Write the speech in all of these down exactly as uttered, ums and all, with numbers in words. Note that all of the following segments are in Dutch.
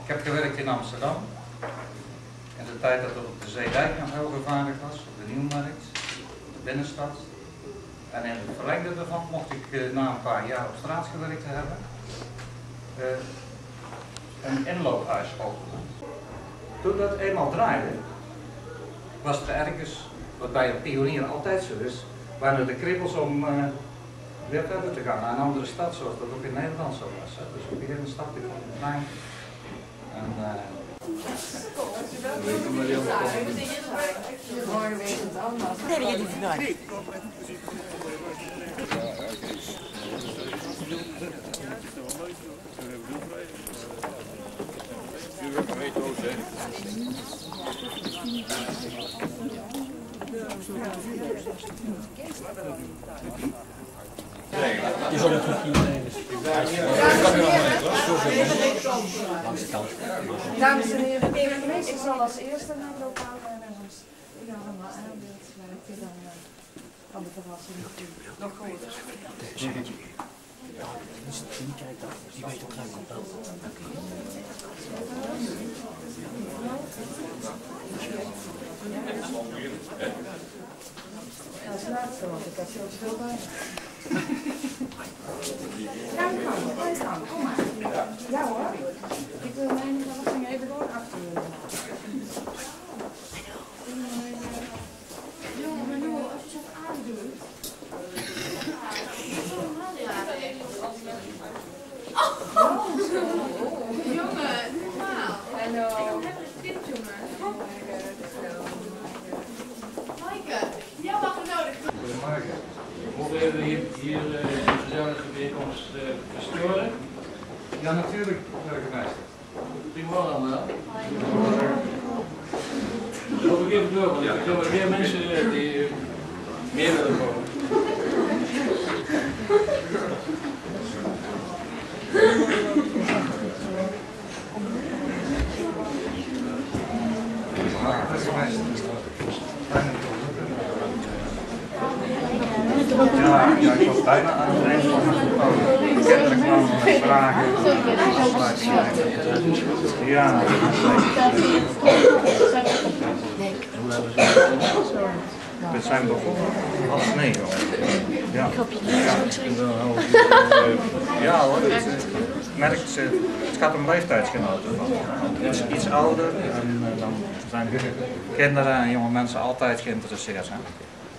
Ik heb gewerkt in Amsterdam. In de tijd dat het op de Zeedijk nog heel gevaarlijk was, op de Nieuwmarkt, op de binnenstad. En in het verlengde daarvan mocht ik uh, na een paar jaar op straat gewerkt te hebben, uh, een inloophuis openen. Toen dat eenmaal draaide, was er ergens, wat bij een pionier altijd zo is, waren de kribbels om uh, weer verder te gaan naar een andere stad, zoals dat ook in Nederland zo was. Hè. Dus ook hier in de stad, ik vond het fijn. En, uh, morgen weet het anders. Nee, dat je niet vanuit. Je zal het goed nemen. Dames en heren, de burgemeester zal als eerste naar het lokaal en ons allemaal aanbeeld werken dan uh, van de verrassing nog groter. Die weet ook graag op dat. Als laatste, want ik heb zo veel bij. Ga je gang, ga je gang, kom maar. Ja hoor, ik wil mijn verrassing even door achter jullie laten. Jongen, maar nu, als je het aandoet. Jongen, normaal. Hallo. Ik heb een kind, jongen. Maaike, jou had er nodig. Goedemorgen. Mogen we hier, hier uh, een gezellige bijeenkomst uh, verstoren? Ja, natuurlijk, burgemeester. Goedemorgen allemaal. Loop ik even door, want er komen weer mensen uh, die uh, meer willen komen. Ja, ja, ik was bijna aan het eind van het verhaal. Kennelijk kwamen we met vragen. Ja. We zijn begonnen half negen. Ja. Ja hoor, het, merkt, het gaat om leeftijdsgenoten. Iets, iets ouder en dan zijn kinderen en jonge mensen altijd geïnteresseerd. Hè?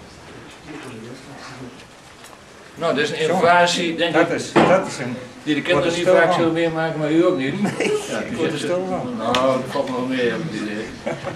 Nou, dat is een innovatie, denk dat ik, is, dat is een, die de kinderen niet vaak zullen meemaken, maar u ook niet. Nee, ja, ik word er stil van. Nou, dat valt me wel mee, heb ik het idee.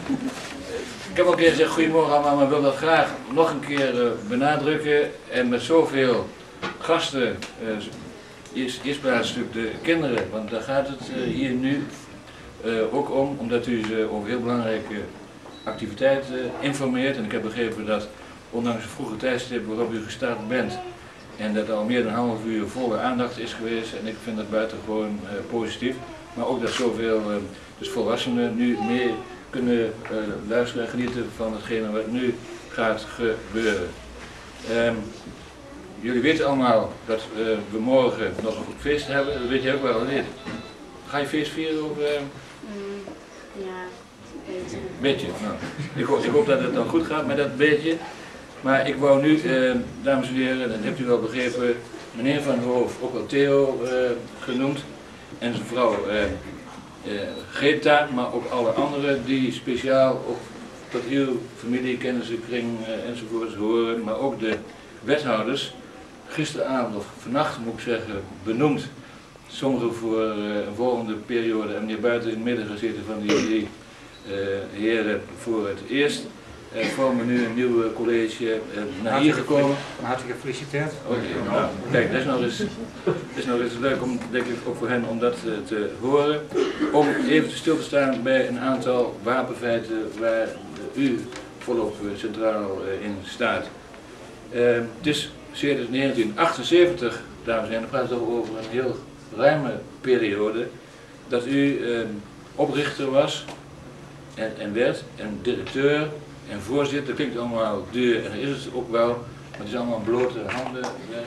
Ik heb al een keer gezegd, goedemorgen allemaal, maar ik wil dat graag nog een keer uh, benadrukken. En met zoveel gasten, uh, eerst, eerst plaats natuurlijk de kinderen, want daar gaat het uh, hier nu uh, ook om, omdat u ze over heel belangrijke activiteiten uh, informeert. En ik heb begrepen dat, ondanks het vroege tijdstip waarop u gestart bent, en dat er al meer dan een half uur volle aandacht is geweest, en ik vind dat buitengewoon uh, positief. Maar ook dat zoveel uh, dus volwassenen nu mee kunnen uh, luisteren en genieten van hetgene wat nu gaat gebeuren. Um, jullie weten allemaal dat uh, we morgen nog een goed feest hebben, dat weet je ook wel, niet? Ga je feest vieren of? Uh... Mm, ja, beetje. Beetje, nou. Ik hoop, ik hoop dat het dan goed gaat met dat beetje. Maar ik wou nu, uh, dames en heren, dat hebt u wel begrepen, meneer Van Hoof, ook wel Theo uh, genoemd, en zijn vrouw uh, uh, Greta, maar ook alle anderen die speciaal ook tot uw familie, kennissenkring uh, enzovoorts horen, maar ook de wethouders, gisteravond of vannacht moet ik zeggen, benoemd. Sommigen voor uh, een volgende periode en meneer Buiten in het midden gezeten van die drie uh, heren voor het eerst. Uh, vormen nu een nieuw college uh, naar hier gekomen. Hartelijk gefeliciteerd. Oké, okay, nou, kijk, dat is nog eens, dat is nog eens leuk om, denk ik, ook voor hen om dat uh, te horen. Om even stil te staan bij een aantal wapenfeiten waar uh, u volop uh, centraal uh, in staat. Uh, het is sinds negentien achtenzeventig, dames en heren, dan praat het over een heel ruime periode, dat u uh, oprichter was en, en werd en directeur en voorzitter. Dat klinkt allemaal duur en dat is het ook wel, maar het is allemaal blote handen werk.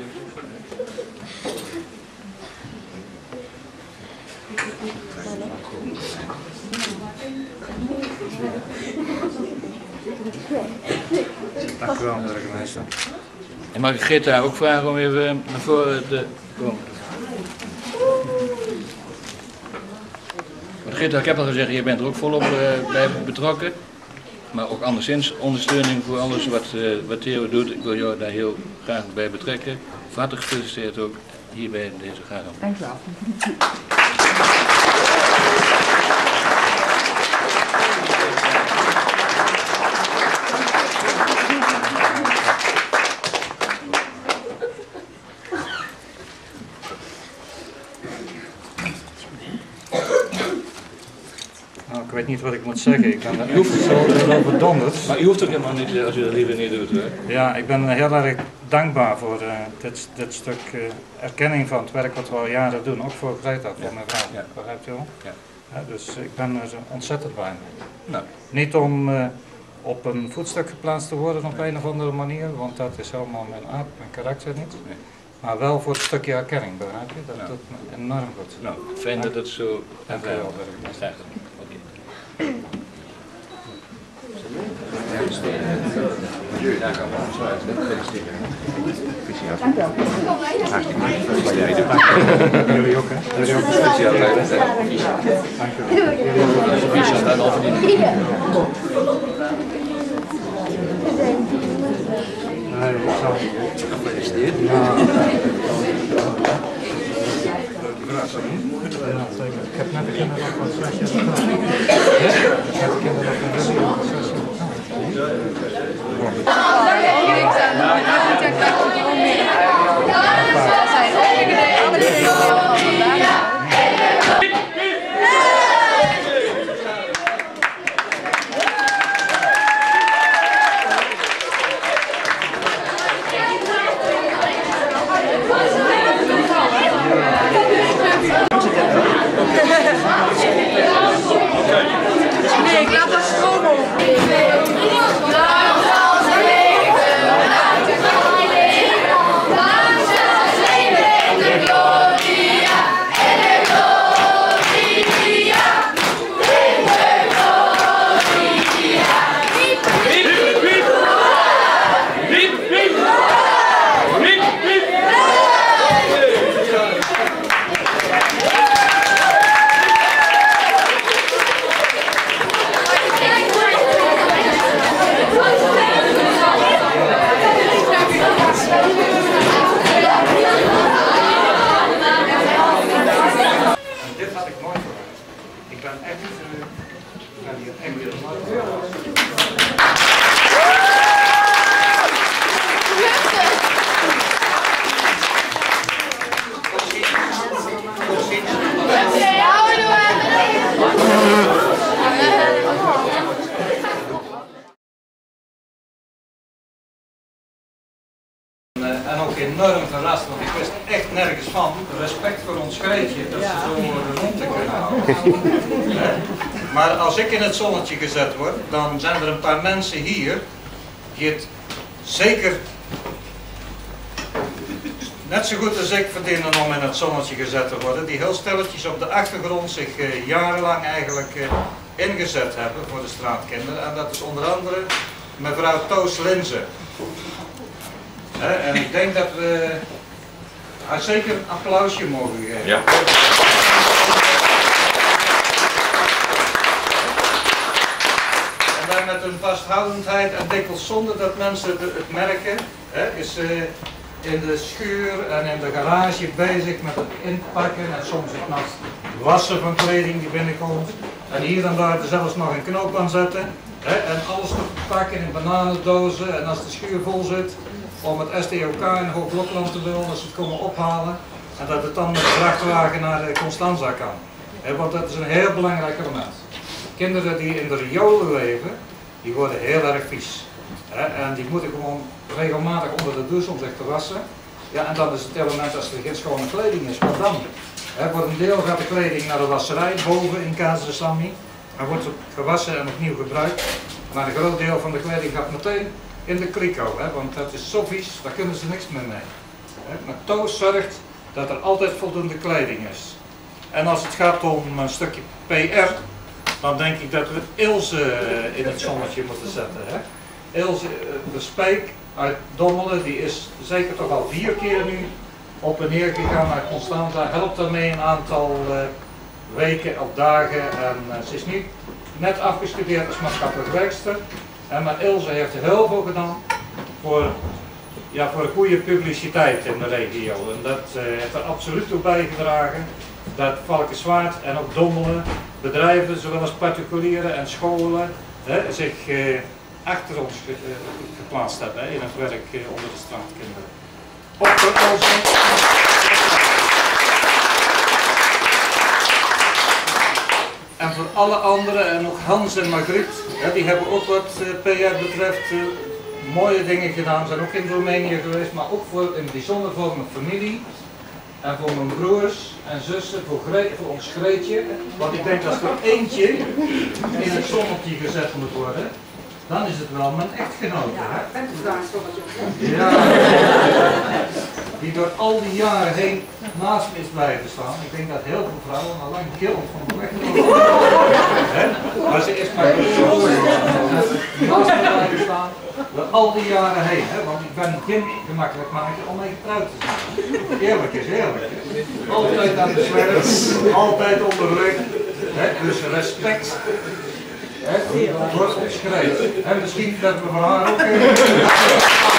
komen. Dank u wel, burgemeester. En mag ik Greta ook vragen om even naar voren te komen? Want Greta, ik heb al gezegd, je bent er ook volop uh, bij betrokken. Maar ook anderszins ondersteuning voor alles wat, uh, wat Theo doet. Ik wil jou daar heel graag bij betrekken. Van harte gefeliciteerd ook hier bij deze garing. Dank u wel. Nou, ik weet niet wat ik moet zeggen. Ik ben er echt zo zo bedonderd. Maar u hoeft ook helemaal niet, als u dat liever niet doet. Hè? Ja, ik ben heel erg dankbaar voor uh, dit, dit stuk uh, erkenning van het werk wat we al jaren doen. Ook voor Greta, voor Ja. mijn vrouw. Ja. Begrijpt u wel? Ja. Ja, dus ik ben er zo ontzettend blij mee. Nou, Niet om uh, op een voetstuk geplaatst te worden op een of andere manier, want dat is helemaal mijn aard, mijn karakter niet. Nee. Maar wel voor het stukje erkenning, begrijp je? Dat Ja. doet me enorm goed. nou, fijn dat het zo Dank u wel, ervaren burgemeester. Graag gedaan. Oké. Daar gaan we afsluiten. Jullie ook, hè? Jullie ook. Dank u wel. Nee, ik zal... Gefeliciteerd. Ja. Ja, zeker. Ik heb net de kinderen nog wat zes jaar gedaan. Ik heb de kinderen nog een zes jaar gedaan. Nee, ik laat dat stroom op. En dit had ik nooit verwacht. Ik ben echt, uh, ik ben hier echt weer nooit verwacht. En ook enorm verrast, want ik wist echt nergens van. Respect voor ons Greetje, dat ze zo rond te kunnen houden. Maar als ik in het zonnetje gezet word, dan zijn er een paar mensen hier die het zeker net zo goed als ik verdienen om in het zonnetje gezet te worden. Die heel stilletjes op de achtergrond zich uh, jarenlang eigenlijk uh, ingezet hebben voor de straatkinderen. En dat is onder andere mevrouw Toos Linze. He, en ik denk dat we haar zeker een applausje mogen geven. Ja. En daar met een vasthoudendheid en dikwijls zonder dat mensen het merken, he, is uh, in de schuur en in de garage bezig met het inpakken en soms het nog wassen van kleding die binnenkomt. En hier en daar er zelfs nog een knoop aan zetten. He, en alles te pakken in bananendozen en als de schuur vol zit, om het S T O K in Hoog-Blokland te willen, als ze het komen ophalen en dat het dan met de vrachtwagen naar Constanza kan. He, want dat is een heel belangrijk element. Kinderen die in de riolen leven, die worden heel erg vies. He, en die moeten gewoon regelmatig onder de douche om zich te wassen. Ja, en dan is het element als er geen schone kleding is, wat dan? He, voor een deel gaat de kleding naar de wasserij, boven in Casa Sammy. En wordt het gewassen en opnieuw gebruikt. Maar een groot deel van de kleding gaat meteen in de kliko, hè, want dat is zo vies, daar kunnen ze niks meer mee. Hè. Maar Toos zorgt dat er altijd voldoende kleding is. En als het gaat om een stukje P R, dan denk ik dat we Ilse in het zonnetje moeten zetten. Hè? Ilse de Speek uit Dommelen, die is zeker toch al vier keer nu op en neer gegaan naar Constanza. Helpt daarmee een aantal uh, weken of dagen. En uh, ze is nu net afgestudeerd als maatschappelijk werkster. En maar Ilse heeft er heel veel gedaan voor, ja, voor een goede publiciteit in de regio. En dat uh, heeft er absoluut toe bijgedragen dat Valkenswaard en ook Dommelen, bedrijven, zowel als particulieren en scholen, hè, zich uh, achter ons ge, uh, geplaatst hebben hè, in het werk uh, onder de straatkinderen. Op voor Ilse. En voor alle anderen, en ook Hans en Margriet, hè, die hebben ook wat uh, P R betreft uh, mooie dingen gedaan, zijn ook in Roemenië geweest, maar ook voor, in het bijzonder voor mijn familie en voor mijn broers en zussen, voor, Gre voor ons Greetje. Want ik denk dat er eentje in het zonnetje gezet moet worden, dan is het wel mijn echtgenote. Hè? Ja, die door al die jaren heen naast me is blijven staan. Ik denk dat heel veel vrouwen al lang gillend van me weglopen. Maar ze is maar naast me blijven staan door al die jaren heen. Hè? Want ik ben geen gemakkelijk mannetje om mee getrouwd te zijn. Eerlijk is eerlijk. Hè? Altijd aan de zwerf, altijd onder de rug. Hè? Dus respect. He, wordt opgeschreven. En misschien dat we van haar ook